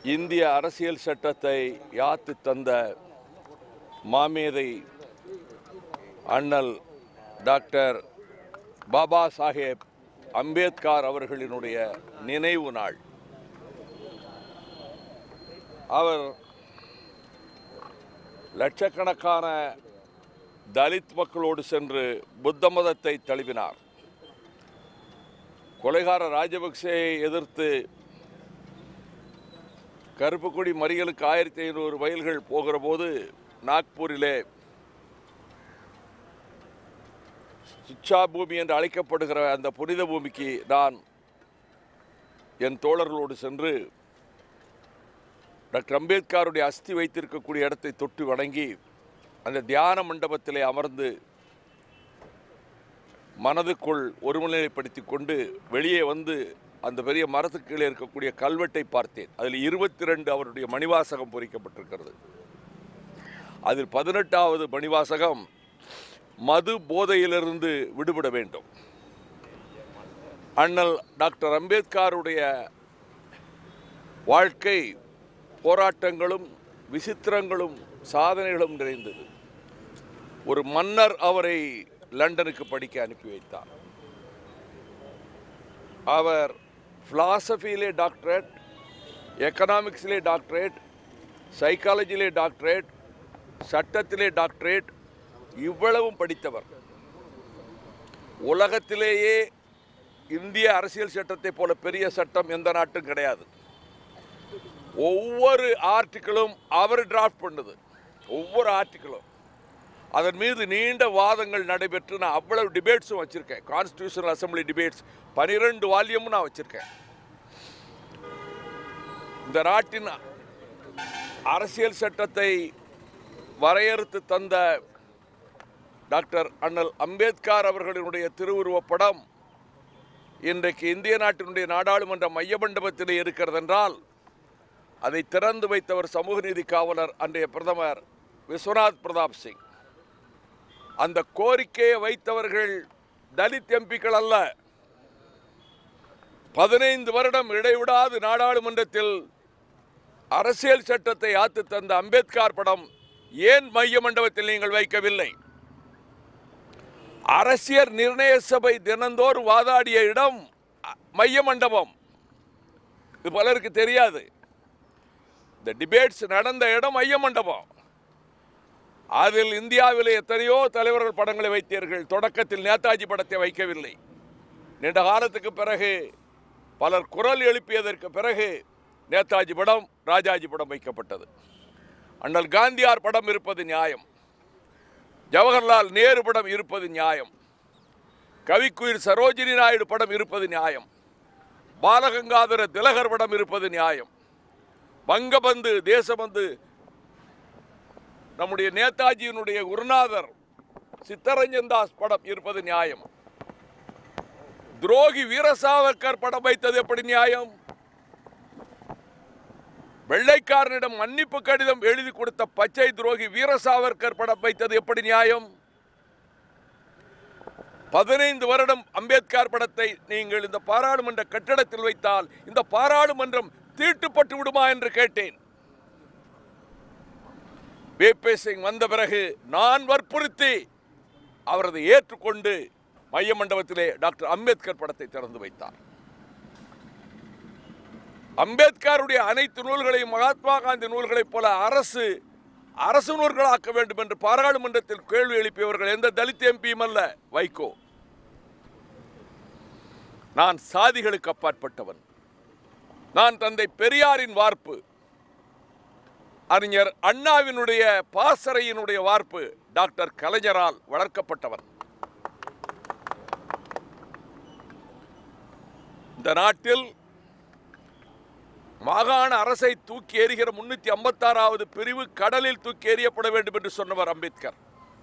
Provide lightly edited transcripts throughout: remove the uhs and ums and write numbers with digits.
இந்திய அரசியல் சட்டத்தை யாத்து தந்த மாமேதை அண்ணல் டாக்டர் பாபா சாஹேப் அம்பேத்கர் அவர்களினுடைய நினைவு நாள். அவர் லட்சக்கணக்கான தலித் மக்களோடு சென்று புத்த மதத்தை தழுவினார். கொலைகார ராஜபக்சேயை எதிர்த்து கருப்பு கொடி மறியலுக்கு 1500 மைல்கள் போகிற போது நாக்பூரிலே சிச்சா பூமி என்று அழைக்கப்படுகிற அந்த புனித பூமிக்கு நான் என் தோழர்களோடு சென்று டாக்டர் அம்பேத்கருடைய அஸ்தி வைத்திருக்கக்கூடிய இடத்தை தொட்டு வணங்கி அந்த தியான மண்டபத்திலே அமர்ந்து மனதுக்குள் ஒருமுனைப்படுத்தி கொண்டு வெளியே வந்து அந்த பெரிய மரத்துக்கு கீழே இருக்கக்கூடிய கல்வெட்டை பார்த்தேன். அதில் 22 அவருடைய மணிவாசகம் பொறிக்கப்பட்டிருக்கிறது. அதில் 18வது மணிவாசகம் மது போதையிலிருந்து விடுபட வேண்டும். அண்ணல் டாக்டர் அம்பேத்கருடைய வாழ்க்கை போராட்டங்களும் விசித்திரங்களும் சாதனைகளும் நிறைந்தது. ஒரு மன்னர் அவரை லண்டனுக்கு படிக்க அனுப்பி வைத்தார். அவர் பிலாசபியிலே டாக்டரேட், எக்கனாமிக்ஸிலே டாக்டரேட், சைக்காலஜியிலே டாக்டரேட், சட்டத்திலே டாக்டரேட், இவ்வளவும் படித்தவர். உலகத்திலேயே இந்திய அரசியல் சட்டத்தை போல பெரிய சட்டம் எந்த நாட்டும் கிடையாது. ஒவ்வொரு ஆர்டிக்கிளும் அவர் டிராஃப்ட் பண்ணுது. ஒவ்வொரு ஆர்டிக்கிளும் அதன் மீது நீண்ட வாதங்கள் நடைபெற்று நான் அவ்வளவு டிபேட்ஸும் வச்சுருக்கேன். கான்ஸ்டியூஷனல் அசம்பிளி டிபேட்ஸ் 12 வால்யூமும் நான் வச்சுருக்கேன். இந்த நாட்டின் அரசியல் சட்டத்தை வரையறுத்து தந்த டாக்டர் அண்ணல் அம்பேத்கர் அவர்களினுடைய திருவுருவப்படம் இன்றைக்கு இந்திய நாட்டினுடைய நாடாளுமன்ற மைய மண்டபத்திலே இருக்கிறது என்றால் அதை திறந்து வைத்தவர் சமூக நீதி காவலர் அன்றைய பிரதமர் விஸ்வநாத் பிரதாப் சிங். அந்த கோரிக்கையை வைத்தவர்கள் தலித் எம்பிக்கள் அல்ல. 15 வருடம் இடைவிடாது நாடாளுமன்றத்தில் அரசியல் சட்டத்தை யாத்து தந்த அம்பேத்கர் படம் ஏன் மைய மண்டபத்தில் நீங்கள் வைக்கவில்லை? அரசியல் நிர்ணய சபை தினந்தோறும் வாதாடிய இடம் மைய மண்டபம். இது பலருக்கு தெரியாது. இந்த டிபேட்ஸ் நடந்த இடம் மைய மண்டபம். அதில் இந்தியாவில் எத்தனையோ தலைவர்கள் படங்களை வைத்தீர்கள். தொடக்கத்தில் நேதாஜி படத்தை வைக்கவில்லை. நீண்ட காலத்துக்கு பிறகு பலர் குரல் எழுப்பியதற்கு பிறகு நேதாஜி படம், ராஜாஜி படம் வைக்கப்பட்டது. அண்ணல் காந்தியார் படம் இருப்பது நியாயம். ஜவஹர்லால் நேரு படம் இருப்பது நியாயம். கவிக்குயில் சரோஜினி நாயுடு படம் இருப்பது நியாயம். பாலகங்காதர திலகர் படம் இருப்பது நியாயம். வங்கபந்து, தேசபந்து, நம்முடைய நேதாஜியினுடைய குருநாதர் சித்தரஞ்சன் தாஸ் படம் இருப்பது நியாயம். துரோகி வீர சாவர்கர் படம் வைத்தது எப்படி நியாயம்? வெள்ளைக்காரனிடம் மன்னிப்பு கடிதம் எழுதி கொடுத்த பச்சை துரோகி வீர சாவர்கர் படம் வைத்தது எப்படி நியாயம்? 15 வருடம் அம்பேத்கர் படத்தை நீங்கள் இந்த பாராளுமன்ற கட்டடத்தில் வைத்தால் இந்த பாராளுமன்றம் தீட்டுப்பட்டு விடுமா என்று கேட்டேன். VP சிங் வந்த பிறகு நான் வற்புறுத்தி அவரது ஏற்றுக்கொண்டு மைய மண்டபத்திலே டாக்டர் அம்பேத்கர் படத்தை திறந்து வைத்தார். அம்பேத்கருடைய அனைத்து நூல்களையும் மகாத்மா காந்தி நூல்களைப் போல அரசு நூல்களாக்க வேண்டும் என்று பாராளுமன்றத்தில் கேள்வி எழுப்பியவர்கள் எந்த தலித் எம்பியும் அல்ல, வைகோ. நான் சாதிகளுக்கு அப்பாற்பட்டவன். நான் தந்தை பெரியாரின் வார்ப்பு, அறிஞர் அண்ணாவினுடைய பாசறையினுடைய வார்ப்பு, டாக்டர் கலைஞரால் வளர்க்கப்பட்டவன். இந்த நாட்டில் மாகாண அரசை தூக்கி எறிகிற 356வது பிரிவு கடலில் தூக்கி எறியப்பட வேண்டும் என்று சொன்னவர் அம்பேத்கர்.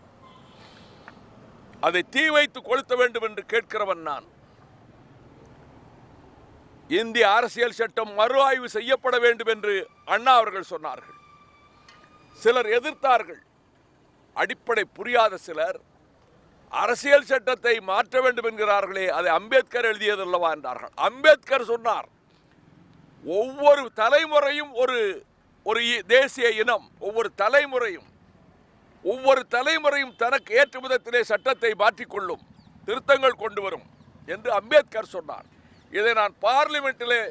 அதை தீ வைத்து கொளுத்த வேண்டும் என்று கேட்கிறவன் நான். இந்திய அரசியல் சட்டம் மறு ஆய்வு செய்யப்பட வேண்டும் என்று அண்ணா அவர்கள் சொன்னார்கள். சிலர் எதிர்த்தார்கள். அடிப்படை புரியாத சிலர் அரசியல் சட்டத்தை மாற்ற வேண்டும் என்கிறார்களே, அதை அம்பேத்கர் எழுதியதல்லவா என்றார்கள். அம்பேத்கர் சொன்னார், ஒவ்வொரு தலைமுறையும் ஒரு ஒரு தேசிய இனம், ஒவ்வொரு தலைமுறையும் தனக்கு ஏற்ற விதத்திலே சட்டத்தை மாற்றிக்கொள்ளும், திருத்தங்கள் கொண்டு வரும் என்று அம்பேத்கர் சொன்னார். இதை நான் பார்லிமெண்ட்டிலே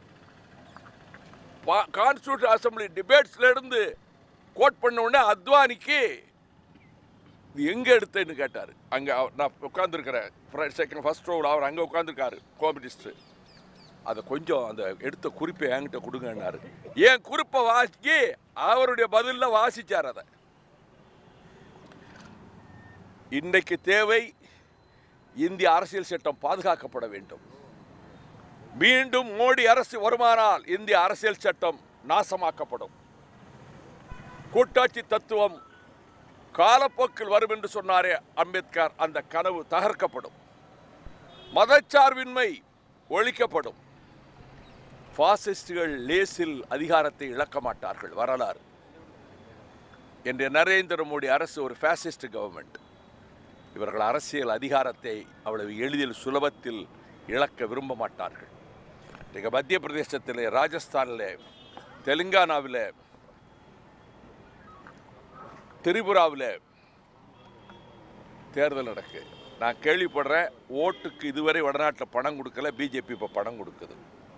கான்ஸ்டிடியூஷன் அசம்பிளி டிபேட்ஸ்ல இருந்து கோட் பண்ண உடனே அத்வானிக்கு இது எங்க எடுத்தேன்னு கேட்டார். அங்கே நான் உட்காந்துருக்கிறேன் செகண்ட் ஃபர்ஸ்ட் ரோவில், அவர் அங்கே உட்காந்துருக்காரு கோமினிஸ்ட். அதை கொஞ்சம் அந்த எடுத்த குறிப்பை என்கிட்ட கொடுங்கன்னாரு. ஏன் குறிப்பை வாசிக்கி அவருடைய பதிலில் வாசிச்சார். அதை இன்றைக்கு தேவை இந்திய அரசியல் சட்டம் பாதுகாக்கப்பட வேண்டும். மீண்டும் மோடி அரசு வருமானால் இந்திய அரசியல் சட்டம் நாசமாக்கப்படும். கூட்டாட்சி தத்துவம் காலப்போக்கில் வரும் என்று சொன்னாரே அம்பேத்கர், அந்த கனவு தகர்க்கப்படும். மதச்சார்பின்மை ஒழிக்கப்படும். பாசிஸ்டுகள் லேசில் அதிகாரத்தை இழக்க மாட்டார்கள். வரலாறு இன்றைய நரேந்திர மோடி அரசு ஒரு பாசிஸ்ட் கவர்மெண்ட். இவர்கள் அரசியல் அதிகாரத்தை அவ்வளவு எளிதில் சுலபத்தில் இழக்க விரும்ப மாட்டார்கள். இன்றைக்கு மத்திய பிரதேசத்தில், ராஜஸ்தானில், தெலுங்கானாவில், திரிபுராவில் தேர்தல் நடக்கு. நான் கேள்விப்படுறேன், ஓட்டுக்கு இதுவரை வடநாட்டில் பணம் கொடுக்கல, பிஜேபி இப்போ பணம் கொடுக்குது.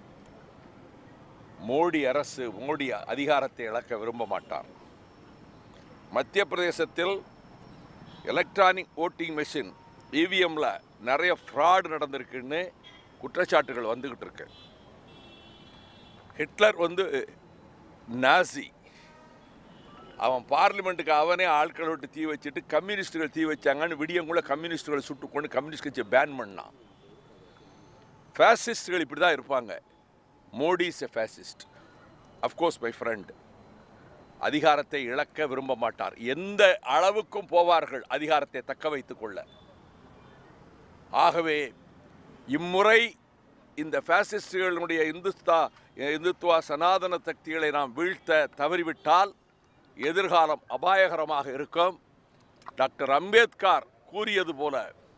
மோடி அரசு மோடி அதிகாரத்தை இழக்க விரும்ப மாட்டார். மத்திய பிரதேசத்தில் எலக்ட்ரானிக் ஓட்டிங் மெஷின் இவிஎம்ல நிறைய ஃப்ராட் நடந்திருக்குன்னு குற்றச்சாட்டுகள் வந்துகிட்டு இருக்கு. ஹிட்லர் நாசி, அவன் பார்லிமெண்ட்டுக்கு அவனே ஆட்களை விட்டு தீ வச்சுட்டு கம்யூனிஸ்டுகள் தீ வச்சாங்கன்னு விடியங்குள்ள கம்யூனிஸ்டுகளை சுட்டுக்கொண்டு கம்யூனிஸ்ட் கட்சியை பேன் பண்ணான். ஃபேசிஸ்டுகள் இப்படி தான் இருப்பாங்க. Modi is a fascist. Of course my friend, அதிகாரத்தை இழக்க விரும்ப மாட்டார். எந்த அளவுக்கும் போவார்கள் அதிகாரத்தை தக்க வைத்துக் கொள்ள. ஆகவே இம்முறை இந்த ஃபேசிஸ்டுகளுடைய இந்துத்துவா சனாதன சக்திகளை நாம் வீழ்த்த தவறிவிட்டால் எதிர்காலம் அபாயகரமாக இருக்கும். டாக்டர் அம்பேத்கர் கூறியது போல,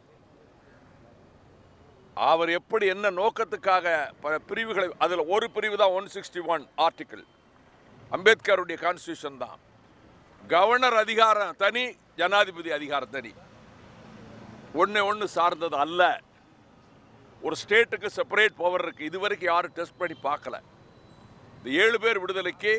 அவர் எப்படி என்ன நோக்கத்துக்காக பல பிரிவுகளை, அதில் ஒரு பிரிவு தான் 161 ஆர்டிக்கிள், அம்பேத்கருடைய கான்ஸ்டியூஷன் தான். கவர்னர் அதிகாரம் தனி, ஜனாதிபதி அதிகாரம் தனி, ஒன்று சார்ந்தது அல்ல. ஒரு ஸ்டேட்டுக்கு செப்பரேட் பவர் இருக்கு. இதுவரைக்கும் யாரும் டெஸ்ட் பண்ணி பார்க்கல. இந்த 7 பேர் விடுதலைக்கு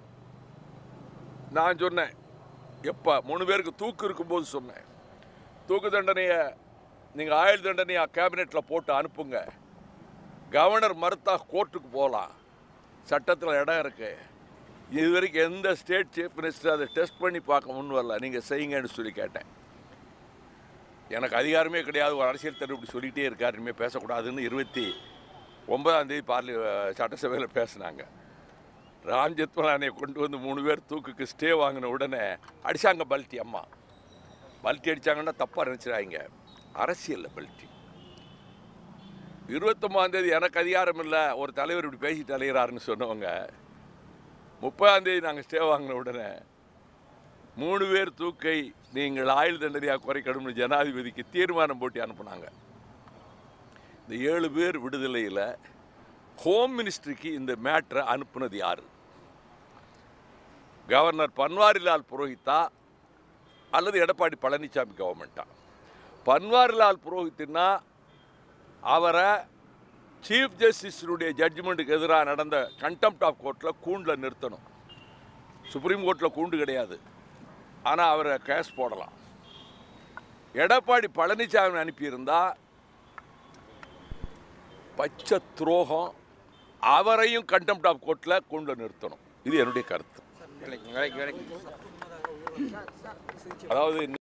நான் சொன்னேன், எப்போ 3 பேருக்கு தூக்கு இருக்கும்போது சொன்னேன், தூக்கு தண்டனையை நீங்கள் ஆயுள் தண்டனையை கேபினெட்டில் போட்டு அனுப்புங்க. கவர்னர் மறுத்தா கோர்ட்டுக்கு போகலாம், சட்டத்தில் இடம் இருக்கு. இது வரைக்கும் எந்த ஸ்டேட் சீஃப் மினிஸ்டர் அதை டெஸ்ட் பண்ணி பார்க்க முன் வரல. நீங்கள் செய்யுங்கன்னு சொல்லி கேட்டேன். எனக்கு அதிகாரமே கிடையாது, ஒரு அரசியல் தலைவர் இப்படி சொல்லிகிட்டே இருக்கார், இனிமேல் பேசக்கூடாதுன்னு 29 சட்டசபையில் பேசினாங்க. ராம் ஜெத்மலானியை கொண்டு வந்து 3 பேர் தூக்குக்கு ஸ்டே வாங்கின உடனே அடித்தாங்க பல்ட்டி. அம்மா பல்ட்டி அடித்தாங்கன்னா தப்பாக நினச்சிடாங்க, அரசியலில் பல்ட்டி. 29 எனக்கு அதிகாரம் இல்லை, ஒரு தலைவர் இப்படி பேசிட்டு அலைகிறாருன்னு சொன்னவங்க 30 நாங்கள் ஸ்டே வாங்கின உடனே 3 பேர் தூக்கை நீங்கள் ஆயுள் தண்டனையாக குறைக்கணும்னு ஜனாதிபதிக்கு தீர்மானம் போட்டு அனுப்புனாங்க. இந்த 7 பேர் விடுதலையில் ஹோம் மினிஸ்ட்ரிக்கு இந்த மேட்டரை அனுப்புனது யார்? கவர்னர் பன்வாரிலால் புரோஹித்தா அல்லது எடப்பாடி பழனிசாமி கவர்மெண்ட்டா? பன்வாரிலால் புரோஹித்னா அவரை சீஃப் ஜஸ்டிஸுடைய ஜட்ஜ்மெண்ட்டுக்கு எதிராக நடந்த கண்டெம்ப்ட் ஆஃப் கோர்ட்டில் கூண்டில் நிறுத்தணும். சுப்ரீம் கோர்ட்டில் கூண்டு கிடையாது, ஆனால் அவரை கேஸ் போடலாம். எடப்பாடி பழனிசாமி அனுப்பியிருந்தால் பச்சை துரோகம், அவரையும் கண்டெம்ப்ட் ஆஃப் கோர்ட்டில் கூண்டில் நிறுத்தணும். இது என்னுடைய கருத்து. அதாவது